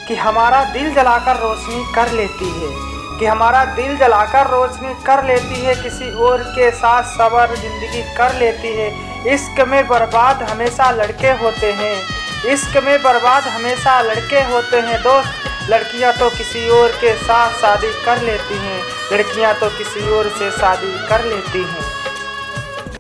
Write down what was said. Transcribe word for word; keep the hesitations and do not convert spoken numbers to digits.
कि हमारा दिल जलाकर रोशनी कर लेती है, कि हमारा दिल जलाकर रोशनी कर लेती है, किसी और के साथ सबर ज़िंदगी कर लेती है। इश्क में बर्बाद हमेशा लड़के होते हैं, इश्क में बर्बाद हमेशा लड़के होते हैं दोस्त। लड़कियां तो किसी और के साथ शादी कर लेती हैं, लड़कियां तो किसी और से शादी कर लेती हैं।